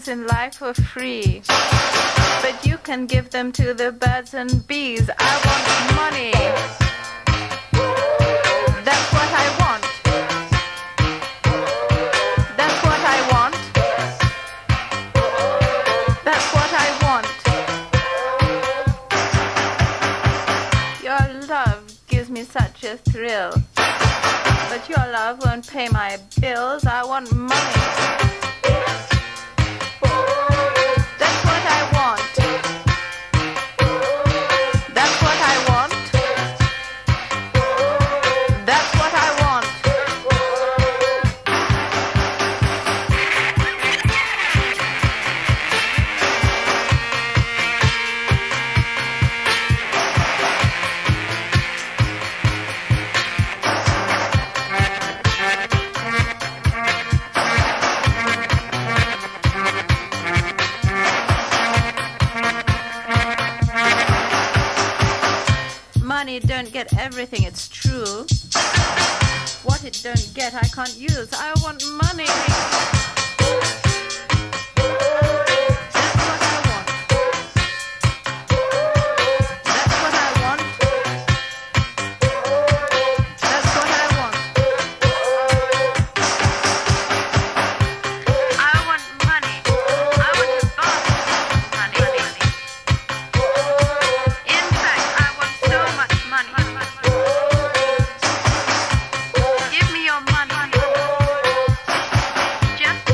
in life for free, but you can give them to the birds and bees. I want money. That's what I want. That's what I want. That's what I want. Your love gives me such a thrill, but your love won't pay my bills. I want money. That's what I want. That's what I want. That's what I want. Money don't get everything, it's true. What it don't get, I can't use. I want money. That's what I want. That's what I want. That's what I want. I want money. I want to buy money. In fact, I want so much money. Give me your money. Just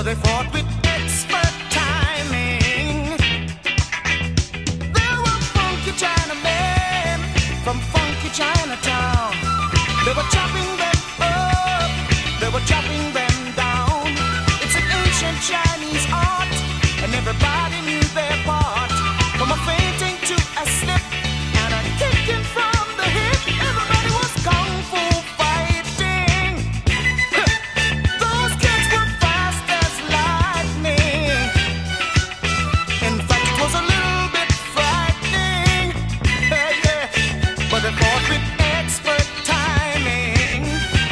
but they fought with expert timing. There were funky Chinamen from funky Chinatown. They were chopping them up, they were chopping them down. It's an ancient Chinese art, and everybody knew their part. From a fainting to a slip and a kicking from the hip, everybody was kung fu fighting. Those kids were fast as lightning. In fact, it was a little bit frightening. Yeah, but they fought with expert timing.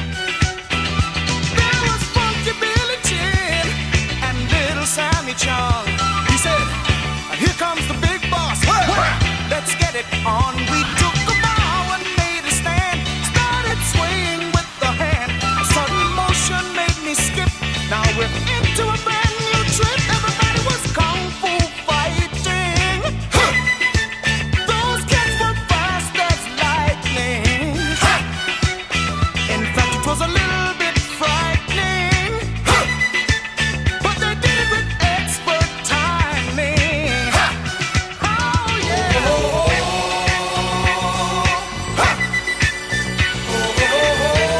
There was Funky Billy Chin and Little Sammy Chung. He said, "Here comes the big boss. Let's get it on." We took a bow and made a stand. Started swaying with the hand. A sudden motion made me skip. Now we're into a brand new trip. Everybody was kung fu fighting. Those kids were fast as lightning. In fact, it was a little bit frightening. But they did it with expert timing. Oh yeah.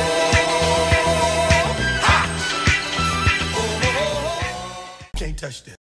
Can't touch that.